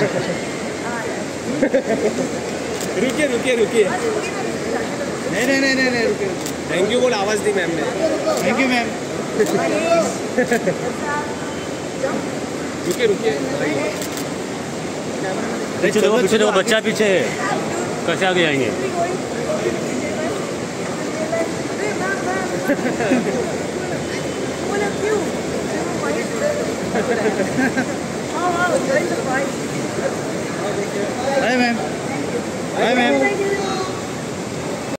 रुकिए रुकिए रुकिए। नहीं नहीं नहीं नहीं रुकिए। थैंक यू बोल आवाज़ दी मैम ने। Thank you ma'am. रुकिए रुकिए। पीछे देखो बच्चा पीछे है, कैसे आगे आएंगे? Hi ma'am. Hi ma'am.